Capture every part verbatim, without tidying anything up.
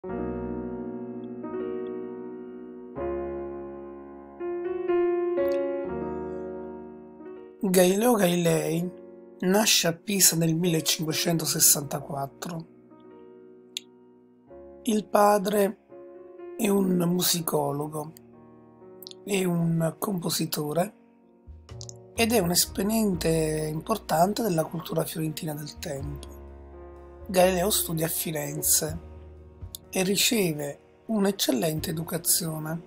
Galileo Galilei nasce a Pisa nel millecinquecentosessantaquattro. Il padre è un musicologo, è un compositore ed è un esponente importante della cultura fiorentina del tempo. Galileo studia a Firenze e riceve un'eccellente educazione.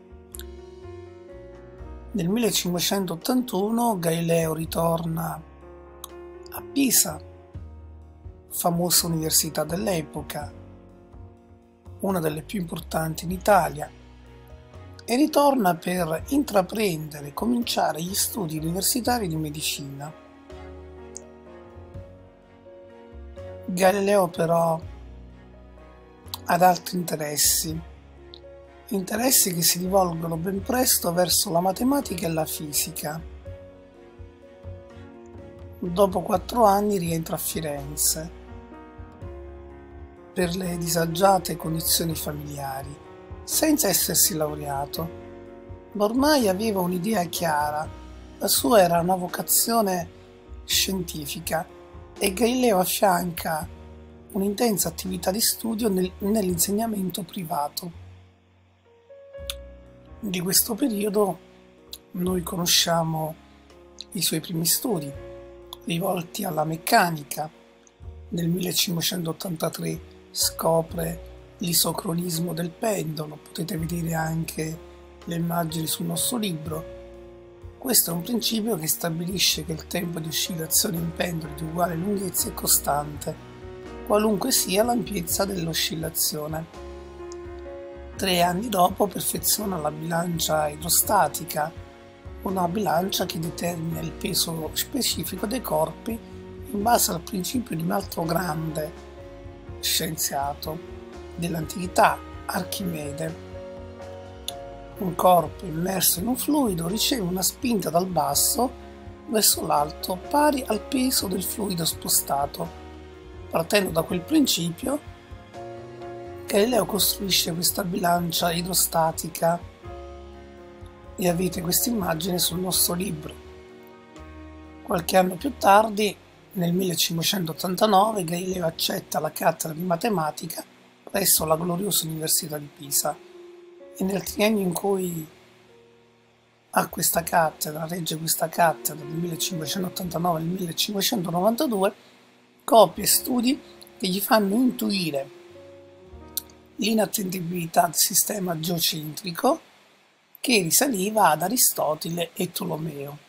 Nel millecinquecentottantuno Galileo ritorna a Pisa, famosa università dell'epoca, una delle più importanti in Italia, e ritorna per intraprendere e cominciare gli studi universitari di medicina. Galileo però ha altri interessi, interessi che si rivolgono ben presto verso la matematica e la fisica. Dopo quattro anni rientra a Firenze per le disagiate condizioni familiari, senza essersi laureato, ma ormai aveva un'idea chiara. La sua era una vocazione scientifica e Galileo affianca un'intensa attività di studio nel, nell'insegnamento privato. Di questo periodo noi conosciamo i suoi primi studi, rivolti alla meccanica. Nel millecinquecentottantatré scopre l'isocronismo del pendolo, potete vedere anche le immagini sul nostro libro. Questo è un principio che stabilisce che il tempo di oscillazione in pendoli di uguale lunghezza è costante, qualunque sia l'ampiezza dell'oscillazione. Tre anni dopo perfeziona la bilancia idrostatica, una bilancia che determina il peso specifico dei corpi in base al principio di un altro grande scienziato dell'antichità, Archimede. Un corpo immerso in un fluido riceve una spinta dal basso verso l'alto pari al peso del fluido spostato. Partendo da quel principio, Galileo costruisce questa bilancia idrostatica e avete questa immagine sul nostro libro. Qualche anno più tardi, nel millecinquecentottantanove, Galileo accetta la cattedra di matematica presso la gloriosa Università di Pisa e nel triennio in cui ha questa cattedra, regge questa cattedra del millecinquecentottantanove al millecinquecentonovantadue, compie studi che gli fanno intuire l'inattendibilità del sistema geocentrico che risaliva ad Aristotele e Tolomeo.